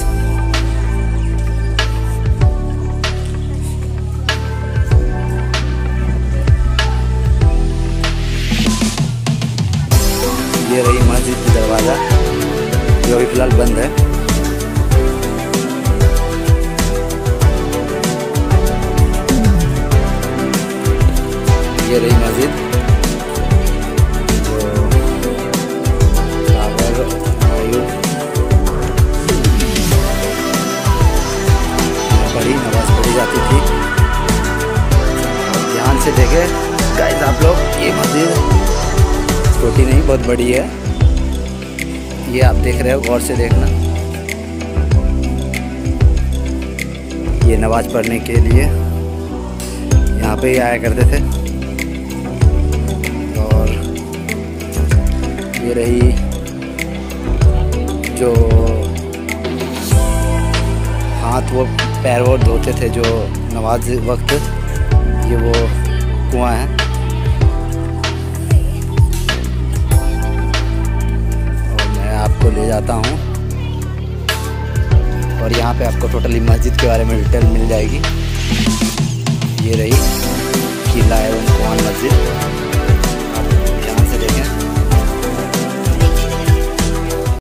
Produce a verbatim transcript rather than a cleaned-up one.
ये रही मस्जिद की दरवाज़ा जो अभी फ़िलहाल बंद है। ये रही मस्जिद जो पढ़ी नमाज पढ़ी जाती थी। ध्यान से देखे गाइस आप लोग, ये मस्जिद छोटी नहीं बहुत बड़ी है। ये आप देख रहे हो, गौर से देखना। ये नमाज पढ़ने के लिए यहाँ पे ही आया करते थे। और ये रही जो हाथ वो पैर वो धोते थे जो नमाज वक्त, ये वो कुआं है। आपको ले जाता हूँ और यहाँ पे आपको टोटली मस्जिद के बारे में डिटेल मिल जाएगी। ये रही